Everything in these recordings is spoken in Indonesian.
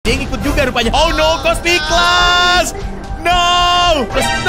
Dia ngikut juga rupanya. Oh no, Cosmic Class. No,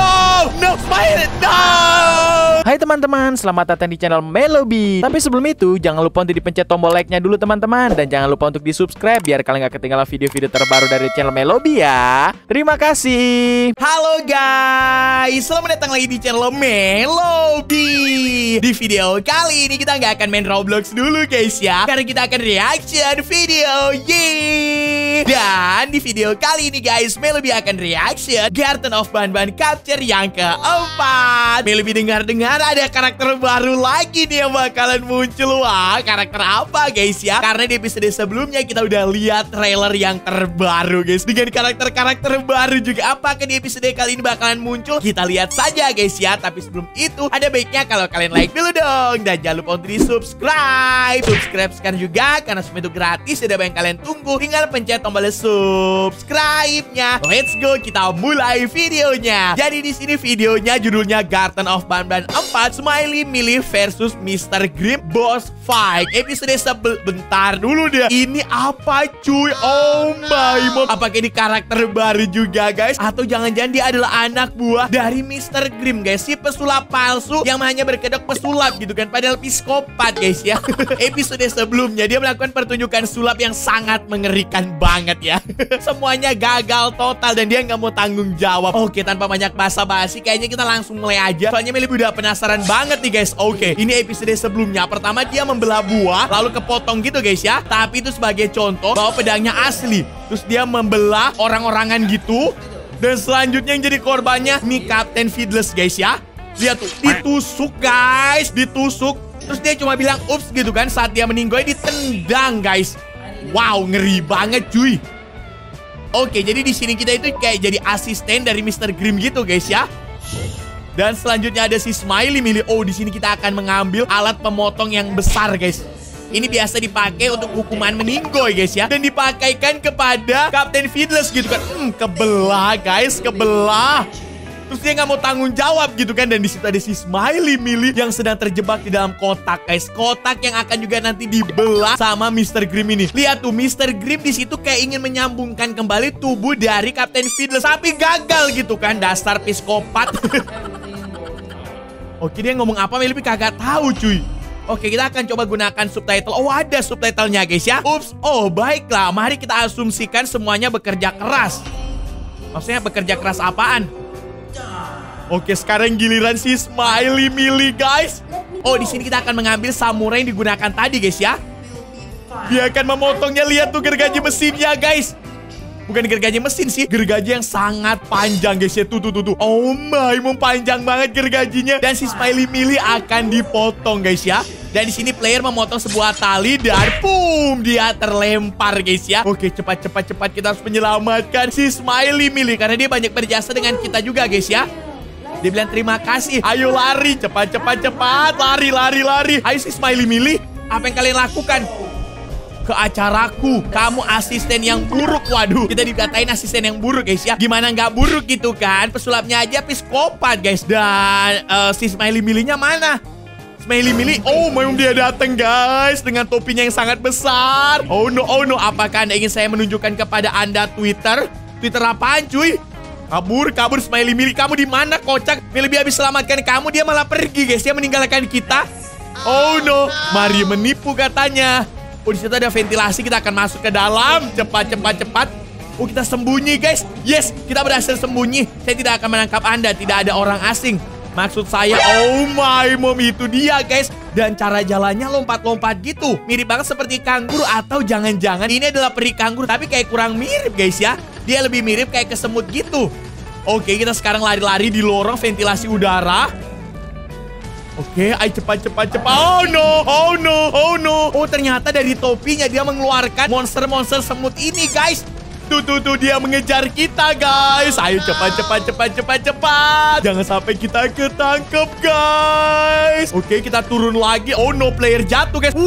Smile, no. Hai teman-teman, selamat datang di channel Melobi. Tapi sebelum itu, jangan lupa untuk dipencet tombol like-nya dulu teman-teman. Dan jangan lupa untuk di-subscribe biar kalian gak ketinggalan video-video terbaru dari channel Melobi ya. Terima kasih. Halo guys, selamat datang lagi di channel Melobi. Di video kali ini kita nggak akan main Roblox dulu guys ya, karena kita akan reaction video. Yeay. Dan di video kali ini guys, Melobi akan reaction Garten of Banban Capture yang keempat. Melobi dengar-dengar ada karakter baru lagi nih yang bakalan muncul. Wah, karakter apa guys ya? Karena di episode sebelumnya kita udah lihat trailer yang terbaru guys, dengan karakter-karakter baru juga. Apakah di episode kali ini bakalan muncul? Kita lihat saja guys ya. Tapi sebelum itu, ada baiknya kalau kalian like dulu dong. Dan jangan lupa untuk di-subscribe. Subscribe sekarang juga, karena semua itu gratis. Ada yang kalian tunggu, tinggal pencet tombol subscribe-nya. Let's go, kita mulai videonya. Jadi di sini videonya judulnya Garten of Banban 4 Smiley Millie versus Mr. Grimm Boss Fight. Episode bentar dulu deh. Ini apa cuy? Oh my mom. Apakah ini karakter baru juga guys? Atau jangan-jangan dia adalah anak buah dari Mr. Grimm guys, si pesulap palsu yang hanya berkedok pesulap gitu kan, padahal psikopat guys ya. Episode sebelumnya dia melakukan pertunjukan sulap yang sangat mengerikan banget ya. Semuanya gagal total dan dia nggak mau tanggung jawab. Oke, tanpa banyak basa-basi, kayaknya kita langsung mulai aja. Soalnya Meli udah penasaran banget nih guys. Oke, ini episode sebelumnya. Pertama dia membelah buah, lalu kepotong gitu guys ya. Tapi itu sebagai contoh bahwa pedangnya asli. Terus dia membelah orang-orangan gitu. Dan selanjutnya yang jadi korbannya nih Captain Feedless guys ya. Lihat tuh, ditusuk guys, ditusuk. Terus dia cuma bilang ups gitu kan. Saat dia meninggoy ditendang guys. Wow, ngeri banget cuy. Oke, jadi di sini kita itu kayak jadi asisten dari Mr. Grimm gitu guys ya. Dan selanjutnya ada si Smiley Millie. Oh, di sini kita akan mengambil alat pemotong yang besar guys. Ini biasa dipakai untuk hukuman meninggoy guys ya. Dan dipakaikan kepada Captain Feedless gitu kan. Kebelah guys, kebelah. Terus dia nggak mau tanggung jawab gitu kan. Dan di situ ada si Smiley Millie yang sedang terjebak di dalam kotak guys. Kotak yang akan juga nanti dibelah sama Mr. Grimm ini. Lihat tuh, Mr. Grimm di situ kayak ingin menyambungkan kembali tubuh dari Captain Feedless, tapi gagal gitu kan. Dasar psikopat. Oke, dia ngomong apa Meli kagak tahu cuy. Oke, kita akan coba gunakan subtitle. Oh, ada subtitlenya guys ya. Ups, oh baiklah. Mari kita asumsikan semuanya bekerja keras. Maksudnya bekerja keras apaan? Oke, sekarang giliran si Smiley Millie guys. Oh, di sini kita akan mengambil samurai yang digunakan tadi guys ya. Dia akan memotongnya. Lihat tuh gergaji mesinnya guys. Bukan gergaji mesin sih, gergaji yang sangat panjang guys ya. Tuh. Oh my, panjang banget gergajinya. Dan si Smiley Millie akan dipotong guys ya. Dan di sini player memotong sebuah tali dan boom, dia terlempar guys ya. Oke, cepat kita harus menyelamatkan si Smiley Millie karena dia banyak berjasa dengan kita juga guys ya. Dia bilang terima kasih. Ayo lari, cepat. Lari. Ayo si Smiley Millie, apa yang kalian lakukan? Ke acaraku, kamu asisten yang buruk. Waduh, kita dikatain asisten yang buruk guys ya. Gimana nggak buruk gitu kan? Pesulapnya aja psikopat guys. Dan si Smiley Millie-nya mana? Smiley Millie, oh memang dia datang guys dengan topinya yang sangat besar. Oh no, apakah Anda ingin saya menunjukkan kepada Anda Twitter apaan cuy? Kabur Smiley Millie, kamu di mana kocak? Melobi habis selamatkan kamu, dia malah pergi guys, dia meninggalkan kita. Oh no, mari menipu katanya. Oh, di situ ada ventilasi, kita akan masuk ke dalam. Cepat. Oh, kita sembunyi guys. Yes, kita berhasil sembunyi. Saya tidak akan menangkap Anda, tidak ada orang asing. Maksud saya, oh my mom, itu dia guys. Dan cara jalannya lompat-lompat gitu. Mirip banget seperti kanguru. Atau jangan-jangan ini adalah peri kanguru, tapi kayak kurang mirip guys ya. Dia lebih mirip kayak kesemut gitu. Oke, kita sekarang lari-lari di lorong ventilasi udara. Oke, ayo cepat. Oh no. Oh, ternyata dari topinya dia mengeluarkan monster-monster semut ini guys. Tuh, dia mengejar kita guys. Ayo cepat. Jangan sampai kita ketangkep guys. Oke, kita turun lagi. Oh no, player jatuh guys.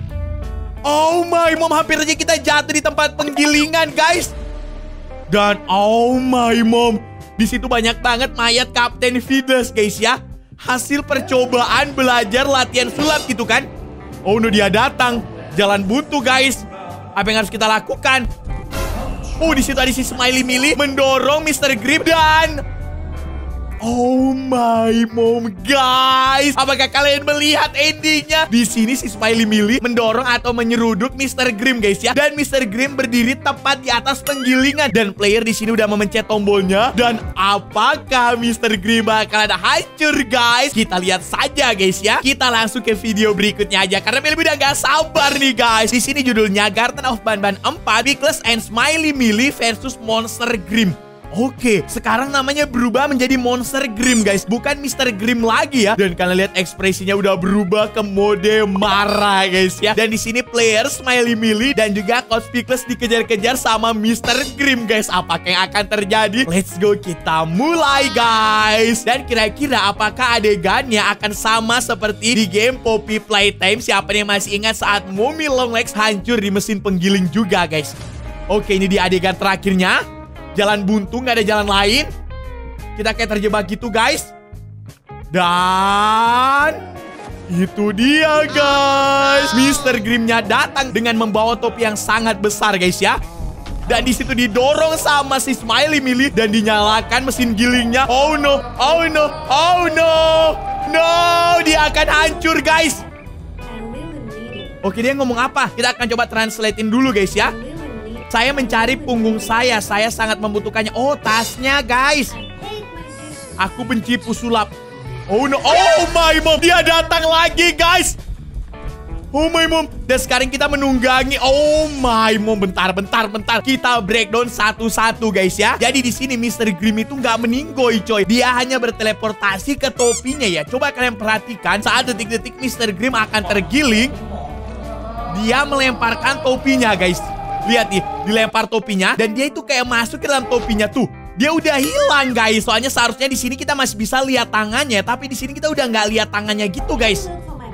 Oh my mom, hampir aja kita jatuh di tempat penggilingan guys. Dan oh my mom, di situ banyak banget mayat Captain Feedless guys ya. Hasil percobaan belajar latihan sulap gitu kan. Oh no, dia datang. Jalan buntu guys. Apa yang harus kita lakukan? Di situ ada si Smiley Millie mendorong Mr. Grimm dan oh my mom, guys. Apakah kalian melihat endingnya? Di sini si Smiley Millie mendorong atau menyeruduk Mr. Grimm, guys ya. Dan Mr. Grimm berdiri tepat di atas penggilingan. Dan player di sini udah memencet tombolnya. Dan apakah Mr. Grimm bakalan hancur, guys? Kita lihat saja, guys ya. Kita langsung ke video berikutnya aja karena Melly udah gak sabar nih, guys. Di sini judulnya Garten of Banban 4, Pickles and Smiley Millie versus Monster Grimm. Oke, sekarang namanya berubah menjadi Monster Grimm, guys. Bukan Mr. Grimm lagi ya. Dan kalian lihat ekspresinya udah berubah ke mode marah, guys ya. Dan di sini player Smiley Millie dan juga Coach Pickles dikejar-kejar sama Mr. Grimm, guys. Apakah yang akan terjadi? Let's go, kita mulai, guys. Dan kira-kira apakah adegannya akan sama seperti di game Poppy Playtime? Siapa yang masih ingat saat Mommy Longlegs hancur di mesin penggiling juga, guys? Oke, ini di adegan terakhirnya. Jalan buntu, nggak ada jalan lain. Kita kayak terjebak gitu, guys. Dan itu dia, guys. Mr. Grimm-nya datang dengan membawa topi yang sangat besar, guys ya. Dan di situ didorong sama si Smiley Millie dan dinyalakan mesin gilingnya. Oh no, oh no, oh no. No, dia akan hancur, guys. Oke, dia ngomong apa? Kita akan coba translatein dulu, guys ya. Saya mencari punggung saya sangat membutuhkannya. Oh, tasnya, guys. Aku benci pusulap. Oh no, oh my mom, dia datang lagi, guys. Oh my mom. Dan sekarang kita menunggangi. Oh my mom, bentar. Kita breakdown satu-satu, guys ya. Jadi di sini Mr. Grimm itu nggak meninggoy, coy. Dia hanya berteleportasi ke topinya ya. Coba kalian perhatikan saat detik-detik Mr. Grimm akan tergiling, dia melemparkan topinya, guys. Lihat nih, dilempar topinya dan dia itu kayak masuk ke dalam topinya tuh. Dia udah hilang, guys. Soalnya seharusnya di sini kita masih bisa lihat tangannya, tapi di sini kita udah nggak lihat tangannya gitu, guys.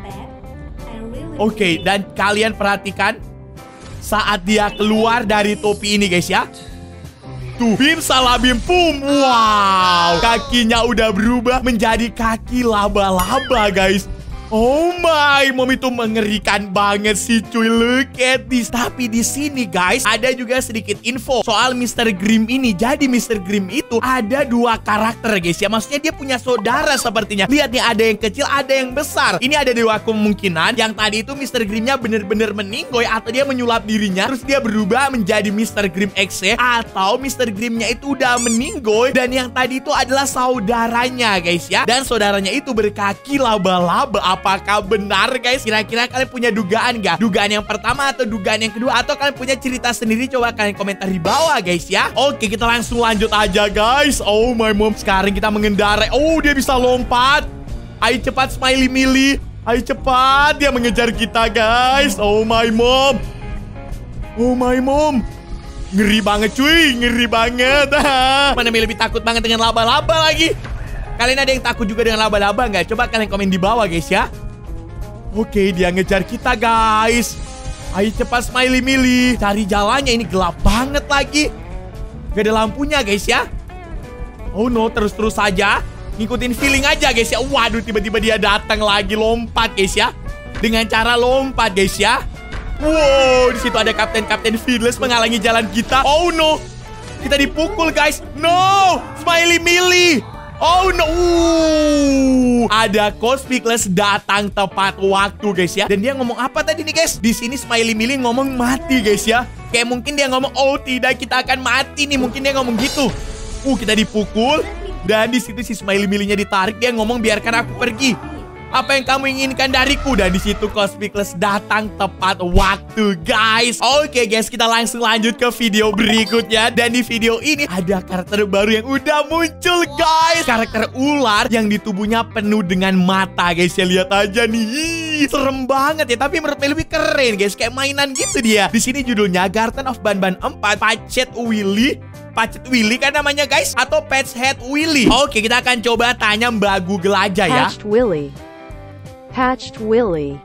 Oke, dan kalian perhatikan saat dia keluar dari topi ini, guys ya. Tuh, bim salah bim pum. Wow, kakinya udah berubah menjadi kaki laba-laba, guys. Oh my, mom, itu mengerikan banget sih, cuy. Look at this. Tapi di sini, guys, ada juga sedikit info soal Mr. Grimm ini. Jadi Mr. Grimm itu ada dua karakter, guys ya. Maksudnya dia punya saudara sepertinya. Lihat nih, ada yang kecil, ada yang besar. Ini ada dua kemungkinan. Yang tadi itu Mr. Grimm-nya bener-bener meninggoy atau dia menyulap dirinya, terus dia berubah menjadi Mr. Grimm XC, atau Mr. Grimm-nya itu udah meninggoy dan yang tadi itu adalah saudaranya, guys ya. Dan saudaranya itu berkaki laba-laba. Apakah benar, guys? Kira-kira kalian punya dugaan gak? Dugaan yang pertama atau dugaan yang kedua? Atau kalian punya cerita sendiri? Coba kalian komentar di bawah, guys ya. Oke, kita langsung lanjut aja, guys. Oh my mom, sekarang kita mengendarai. Oh, dia bisa lompat. Ayo cepat Smiley Millie. Ayo cepat, dia mengejar kita, guys. Oh my mom. Oh my mom. Ngeri banget, cuy. Ngeri banget. Mana Millie lebih takut banget dengan laba-laba lagi? Kalian ada yang takut juga dengan laba-laba nggak? Coba kalian komen di bawah, guys ya. Oke, dia ngejar kita, guys. Ayo cepat Smiley Millie. Cari jalannya, ini gelap banget lagi. Gak ada lampunya, guys ya. Oh no, terus-terus saja. Ngikutin feeling aja, guys ya. Waduh, tiba-tiba dia datang lagi, lompat, guys ya. Dengan cara lompat, guys ya. Wow, di situ ada Kapten Fearless menghalangi jalan kita. Oh no, kita dipukul, guys. No, Smiley Millie. Oh no, ada Coach Pickles datang tepat waktu, guys ya. Dan dia ngomong apa tadi nih, guys? Di sini Smiley Millie ngomong mati, guys ya. Kayak mungkin dia ngomong, oh tidak, kita akan mati nih. Mungkin dia ngomong gitu. Kita dipukul. Dan di situ si Smiley Millie-nya ditarik. Dia ngomong, biarkan aku pergi. Apa yang kamu inginkan dariku? Dan di situ Coach Pickles datang tepat waktu, guys. Oke, guys, kita langsung lanjut ke video berikutnya. Dan di video ini ada karakter baru yang udah muncul, guys. Karakter ular yang di tubuhnya penuh dengan mata, guys. Ya, lihat aja nih. Serem banget ya, tapi menurut lebih keren, guys. Kayak mainan gitu dia. Di sini judulnya Garten of Banban 4, Patched Willy kan namanya, guys, atau Patched Willy. Oke, kita akan coba tanya Mbak Google aja ya. Patched Willy.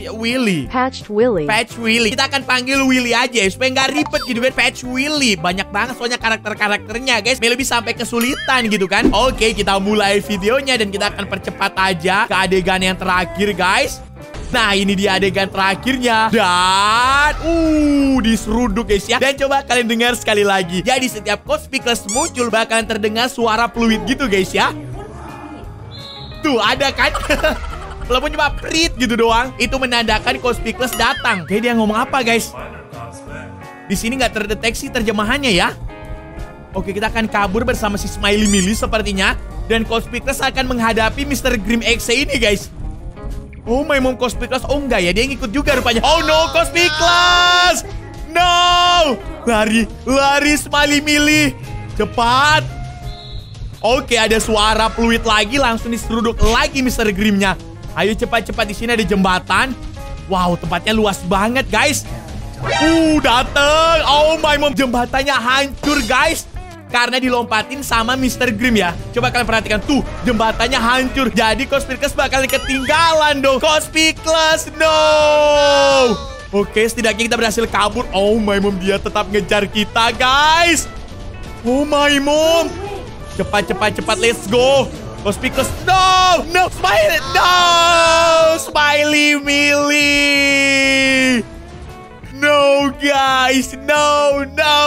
Kita akan panggil Willy aja ya, supaya nggak ribet gitu kan. Patched Willy. Banyak banget soalnya karakternya, guys. Lebih sampai kesulitan gitu kan. Oke, kita mulai videonya dan kita akan percepat aja ke adegan yang terakhir, guys. Nah, ini dia adegan terakhirnya. Dan diseruduk guys ya. Dan coba kalian dengar sekali lagi. Jadi setiap Cospiclus muncul bakalan terdengar suara fluid gitu guys ya. Tuh ada kan? Walaupun cuma prit gitu doang, itu menandakan Cospiclus datang. Oke, dia ngomong apa guys? Di sini nggak terdeteksi terjemahannya ya. Oke, kita akan kabur bersama si Smiley Millie sepertinya. Dan Cospiclus akan menghadapi Mr. Grimm X ini guys. Oh my mom, Cospiclus. Oh enggak ya, dia ngikut juga rupanya. Oh no, Cospiclus. No. Lari Smiley Millie. Cepat. Oke, ada suara fluid lagi, langsung diseruduk lagi Mr. Grimm-nya. Ayo cepat-cepat, di sini ada jembatan. Wow, tempatnya luas banget guys. Dateng. Oh my mom, jembatannya hancur guys. Karena dilompatin sama Mr. Grimm ya. Coba kalian perhatikan tuh, jembatannya hancur. Jadi Cospiclus bakal ketinggalan dong. Cospiclus, no. Oke, setidaknya kita berhasil kabur. Oh my mom, dia tetap ngejar kita guys. Oh my mom. Cepat, let's go. Cospiclus, no. Smiley Millie. No guys, no.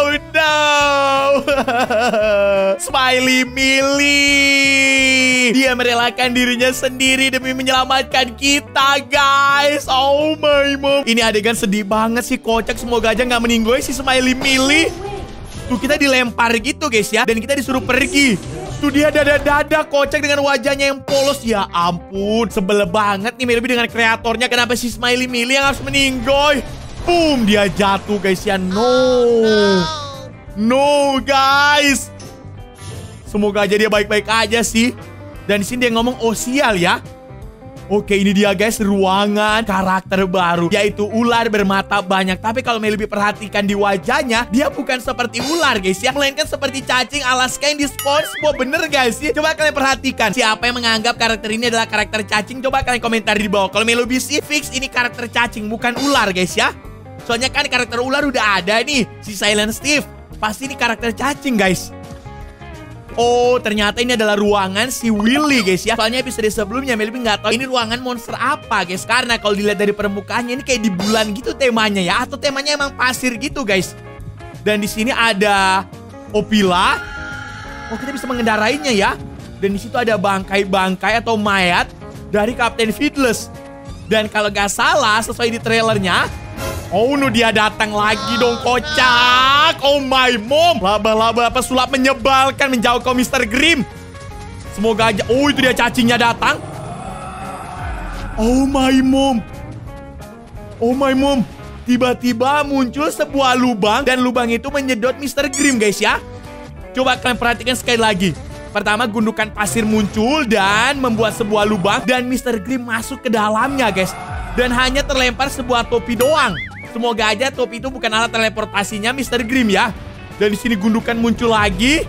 Smiley Millie. Dia merelakan dirinya sendiri demi menyelamatkan kita guys. Oh my mom. Ini adegan sedih banget sih, kocak. Semoga aja nggak meninggoy si Smiley Millie. Tuh kita dilempar gitu guys ya. Dan kita disuruh pergi. Tuh dia dada kocak dengan wajahnya yang polos. Ya ampun, sebel banget nih Melody dengan kreatornya. Kenapa si Smiley Millie yang harus meninggoy? Boom, dia jatuh guys ya. No guys. Semoga aja dia baik-baik aja sih. Dan di sini dia ngomong, oh sial ya. Oke, ini dia guys, ruangan karakter baru, yaitu ular bermata banyak. Tapi kalau Melody perhatikan di wajahnya, dia bukan seperti ular guys ya, melainkan seperti cacing Alaska yang di SpongeBob. Bener guys ya? Coba kalian perhatikan, siapa yang menganggap karakter ini adalah karakter cacing? Coba kalian komentar di bawah. Kalau Melody sih fix ini karakter cacing, bukan ular guys ya. Soalnya kan karakter ular udah ada nih, si Silent Steve. Pasti ini karakter cacing guys. Oh, ternyata ini adalah ruangan si Willy guys ya. Soalnya episode sebelumnya Melody nggak tahu ini ruangan monster apa guys. Karena kalau dilihat dari permukaannya ini kayak di bulan gitu temanya ya. Atau temanya emang pasir gitu guys. Dan di sini ada Opila. Oh, kita bisa mengendarainya ya. Dan di situ ada bangkai-bangkai atau mayat dari Kapten Feedless. Dan kalau nggak salah sesuai di trailernya, oh no, dia datang lagi dong, kocak. Oh my mom, laba-laba pesulap menyebalkan menjauhkan Mr. Grimm. Semoga aja. Oh, itu dia cacingnya datang. Oh my mom. Tiba-tiba muncul sebuah lubang. Dan lubang itu menyedot Mr. Grimm guys ya. Coba kalian perhatikan sekali lagi. Pertama, gundukan pasir muncul dan membuat sebuah lubang. Dan Mr. Grimm masuk ke dalamnya guys. Dan hanya terlempar sebuah topi doang. Semoga aja topi itu bukan alat teleportasinya Mr. Grimm ya. Dan di sini gundukan muncul lagi.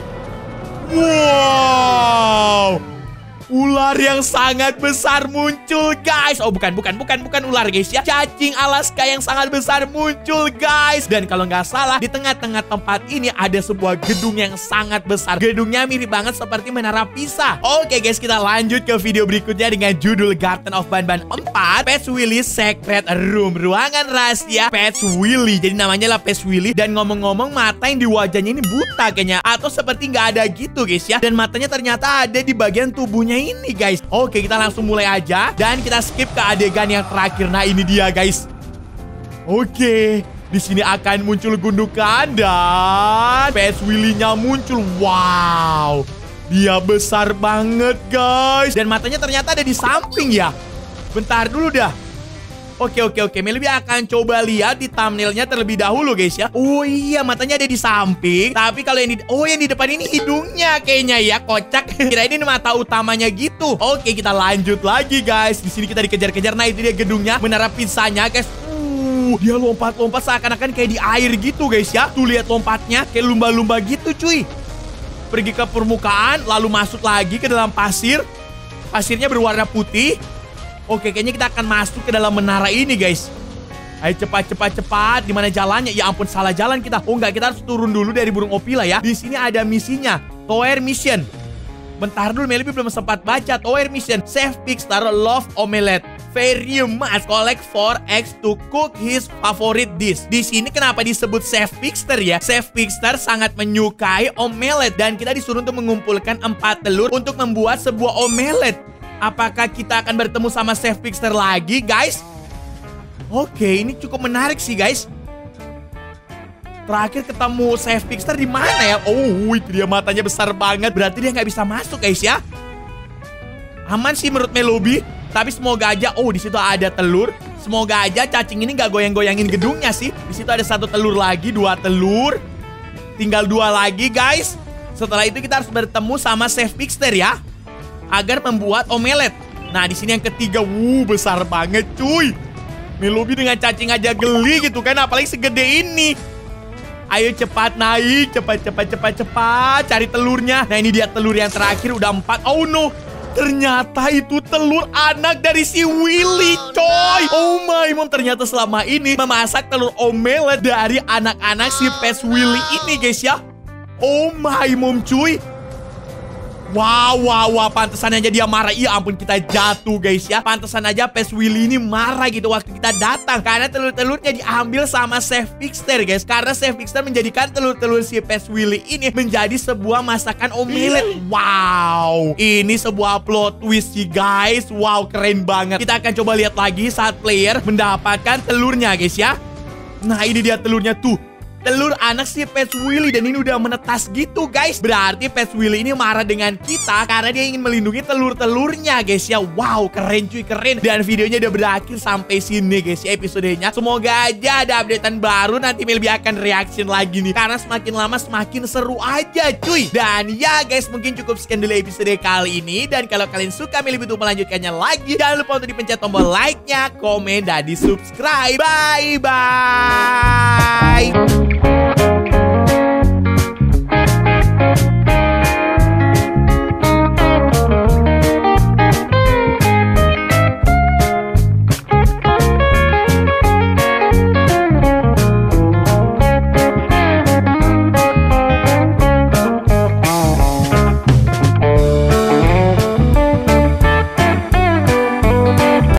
Wow. Ular yang sangat besar muncul guys. Oh bukan ular guys ya. Cacing Alaska yang sangat besar muncul guys. Dan kalau nggak salah di tengah-tengah tempat ini ada sebuah gedung yang sangat besar. Gedungnya mirip banget seperti Menara Pisa. Oke guys, kita lanjut ke video berikutnya dengan judul Garden of Banban 4 Pets Willy Secret Room. Ruangan rahasia Pets Willy. Jadi namanya lah Pets Willy. Dan ngomong-ngomong, mata yang di wajahnya ini buta kayaknya. Atau seperti nggak ada gitu guys ya. Dan matanya ternyata ada di bagian tubuhnya ini guys. Oke, kita langsung mulai aja. Dan kita skip ke adegan yang terakhir. Nah, ini dia guys. Oke, di sini akan muncul gundukan dan Pets Willy-nya muncul. Wow, dia besar banget guys. Dan matanya ternyata ada di samping ya. Bentar dulu dah. Oke. Melody akan coba lihat di thumbnailnya terlebih dahulu guys ya. Oh iya, matanya ada di samping. Tapi kalau yang di depan ini hidungnya kayaknya ya, kocak. Kirain ini mata utamanya gitu. Oke, kita lanjut lagi guys. Di sini kita dikejar-kejar. Nah, itu dia gedungnya, Menara Pisanya guys. Dia lompat-lompat seakan-akan kayak di air gitu guys ya. Tuh lihat lompatnya kayak lumba-lumba gitu cuy. Pergi ke permukaan lalu masuk lagi ke dalam pasir. Pasirnya berwarna putih. Oke, kayaknya kita akan masuk ke dalam menara ini guys. Ayo cepat. Di mana jalannya? Ya ampun, salah jalan kita. Oh enggak, kita harus turun dulu dari burung Opila ya. Di sini ada misinya, Tower Mission. Bentar dulu, Melby belum sempat baca. Tower mission, save Pixstar love omelette. Very much collect 4 eggs to cook his favorite dish. Di sini kenapa disebut Chef Pixstar ya? Chef Pixstar sangat menyukai omelet dan kita disuruh untuk mengumpulkan 4 telur untuk membuat sebuah omelet. Apakah kita akan bertemu sama Chef Pixstar lagi, guys? Oke, ini cukup menarik sih, guys. Terakhir ketemu Chef Pixstar di mana ya? Oh, itu dia, matanya besar banget. Berarti dia nggak bisa masuk, guys ya. Aman sih menurut Melobi. Tapi semoga aja, di situ ada telur. Semoga aja cacing ini nggak goyang-goyangin gedungnya sih. Di situ ada 1 telur lagi, 2 telur. Tinggal 2 lagi, guys. Setelah itu kita harus bertemu sama Chef Pixstar ya, agar membuat omelet. Nah, di sini yang ketiga, besar banget, cuy. Melobi dengan cacing aja geli gitu kan, apalagi segede ini. Ayo cepat naik, cepat. Cari telurnya. Nah, ini dia telur yang terakhir, udah 4. Oh no. Ternyata itu telur anak dari si Willy, coy. Oh my mom, ternyata selama ini memasak telur omelet dari anak-anak si pes Willy ini, guys ya. Oh my mom, cuy. Wow, pantesan aja dia marah. Iya ampun, kita jatuh, guys ya. Pantesan aja pes Willy ini marah gitu waktu kita datang, karena telur-telurnya diambil sama Chef Pixstar, guys. Karena Chef Pixstar menjadikan telur-telur si pes Willy ini menjadi sebuah masakan omelet. Wow, ini sebuah plot twist sih, guys. Wow, keren banget. Kita akan coba lihat lagi saat player mendapatkan telurnya, guys ya. Nah, ini dia telurnya tuh. Telur anak si pes Willy, dan ini udah menetas gitu, guys. Berarti pes Willy ini marah dengan kita karena dia ingin melindungi telur-telurnya, guys ya. Wow, keren cuy, keren. Dan videonya udah berakhir sampai sini, guys ya, episodenya. Semoga aja ada updatean baru. Nanti Melby akan reaction lagi nih, karena semakin lama semakin seru aja, cuy. Dan ya guys, mungkin cukup sekian dulu episode kali ini. Dan kalau kalian suka Melby untuk melanjutkannya lagi, jangan lupa untuk dipencet tombol like-nya, komen, dan di subscribe. Bye-bye.